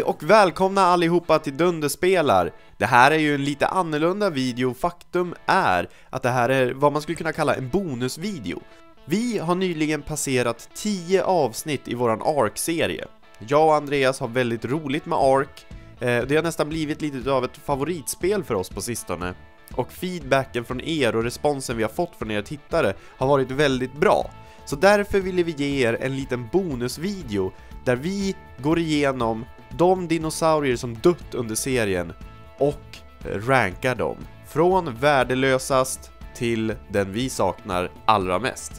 och välkomna allihopa till Dunderspelar. Det här är ju en lite annorlunda video. Faktum är att det här är vad man skulle kunna kalla en bonusvideo. Vi har nyligen passerat 10 avsnitt i våran Ark-serie. Jag och Andreas har väldigt roligt med Ark. Det har nästan blivit lite av ett favoritspel för oss på sistone. Och feedbacken från er och responsen vi har fått från er tittare har varit väldigt bra. Så därför ville vi ge er en liten bonusvideo där vi går igenom de dinosaurier som dött under serien och rankar dem. Från värdelösast till den vi saknar allra mest.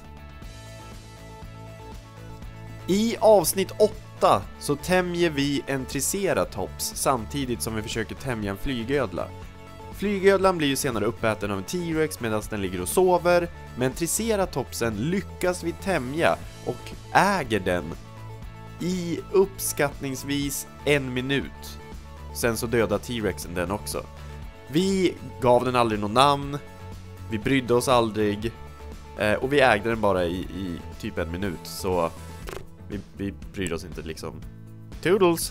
I avsnitt 8 så tämjer vi en triceratops samtidigt som vi försöker tämja en flygödla. Flygödlan blir ju senare uppäten av en T-Rex medan den ligger och sover, men triceratopsen lyckas vi tämja och äger den i uppskattningsvis 1 minut. Sen så dödar T-Rexen den också. Vi gav den aldrig något namn, vi brydde oss aldrig och vi ägde den bara i typ 1 minut. Så vi brydde oss inte liksom. Toodles!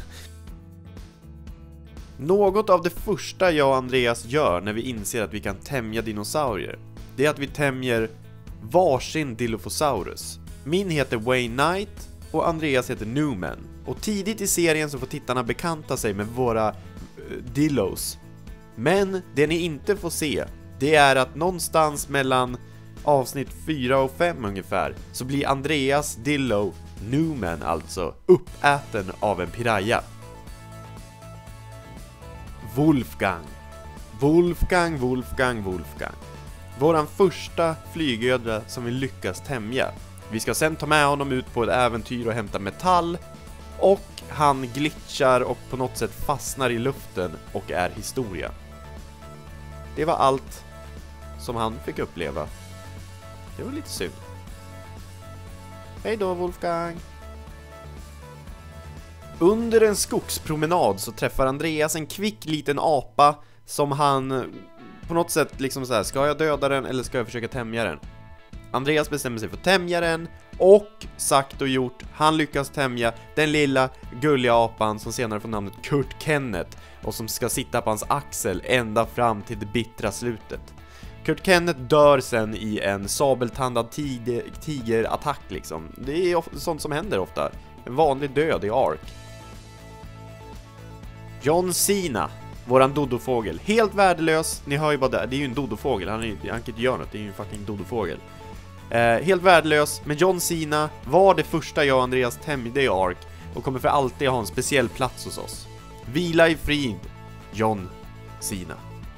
Något av det första jag och Andreas gör när vi inser att vi kan tämja dinosaurier, det är att vi tämjer varsin Dilophosaurus. Min heter Wayne Knight och Andreas heter Newman. Och tidigt i serien så får tittarna bekanta sig med våra Dillos. Men det ni inte får se, det är att någonstans mellan avsnitt 4 och 5 ungefär så blir Andreas Dillo, Newman alltså, uppäten av en piraya. Wolfgang. Våran första flygödla som vi lyckas tämja. Vi ska sen ta med honom ut på ett äventyr och hämta metall. Och han glitchar och på något sätt fastnar i luften och är historia. Det var allt som han fick uppleva. Det var lite synd. Hej då, Wolfgang. Under en skogspromenad så träffar Andreas en kvick liten apa som han på något sätt liksom så här: ska jag döda den eller ska jag försöka tämja den? Andreas bestämmer sig för att tämja den och sagt och gjort, han lyckas tämja den lilla gulliga apan som senare får namnet Kurt Kenneth och som ska sitta på hans axel ända fram till det bittra slutet. Kurt Kenneth dör sen i en sabeltandad tigerattack liksom. Det är sånt som händer ofta. En vanlig död i Ark. John Cena, våran dodofågel. Helt värdelös, ni hör ju bara det är ju en dodofågel, han kan inte göra något, det är ju en fucking dodofågel. Helt värdelös, men John Cena var det första jag och Andreas tämjde i Ark och kommer för alltid ha en speciell plats hos oss. Vila i frid, John Cena.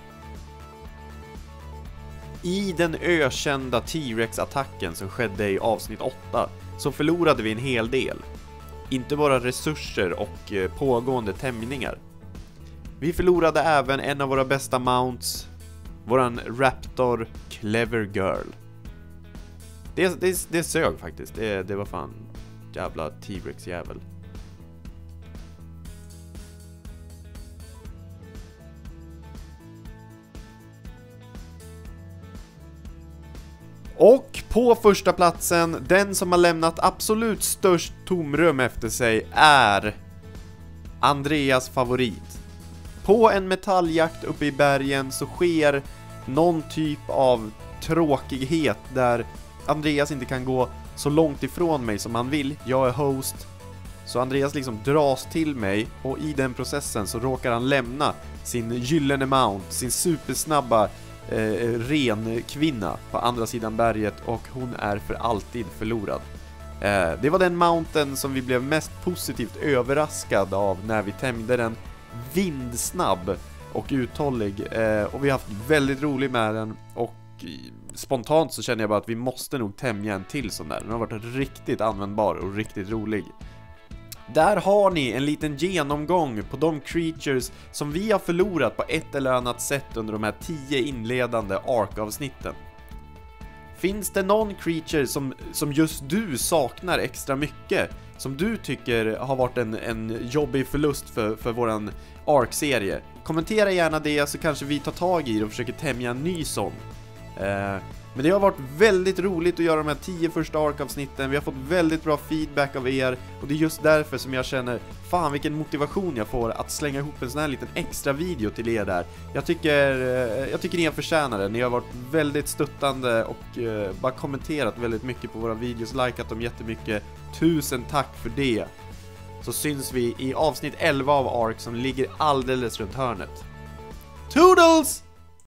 I den ökända T-Rex-attacken som skedde i avsnitt 8 så förlorade vi en hel del. Inte bara resurser och pågående tämjningar. Vi förlorade även en av våra bästa mounts, våran Raptor Clever Girl. Det sög faktiskt. Det var fan jävla T-Rex jävel. Och på första platsen, den som har lämnat absolut störst tomrum efter sig är Andreas favorit. På en metalljakt uppe i bergen så sker någon typ av tråkighet där Andreas inte kan gå så långt ifrån mig som han vill. Jag är host, så Andreas liksom dras till mig och i den processen så råkar han lämna sin gyllene mount, sin supersnabba ren kvinna på andra sidan berget och hon är för alltid förlorad. Det var den mounten som vi blev mest positivt överraskad av när vi tämjde den. Vindsnabb och uthållig och vi har haft väldigt roligt med den och spontant så känner jag bara att vi måste nog tämja en till sån där. Den har varit riktigt användbar och riktigt rolig. Där har ni en liten genomgång på de creatures som vi har förlorat på ett eller annat sätt under de här 10 inledande Ark-avsnitten. Finns det någon creature som just du saknar extra mycket? Som du tycker har varit en jobbig förlust för våran Ark-serie? Kommentera gärna det så kanske vi tar tag i det och försöker tämja en ny sån. Men det har varit väldigt roligt att göra de här 10 första Ark-avsnitten. Vi har fått väldigt bra feedback av er. Och det är just därför som jag känner, fan vilken motivation jag får att slänga ihop en sån här liten extra video till er där. Jag tycker ni har förtjänat det. Ni har varit väldigt stöttande och bara kommenterat väldigt mycket på våra videos. Likat dem jättemycket. Tusen tack för det. Så syns vi i avsnitt 11 av Ark som ligger alldeles runt hörnet. Toodles!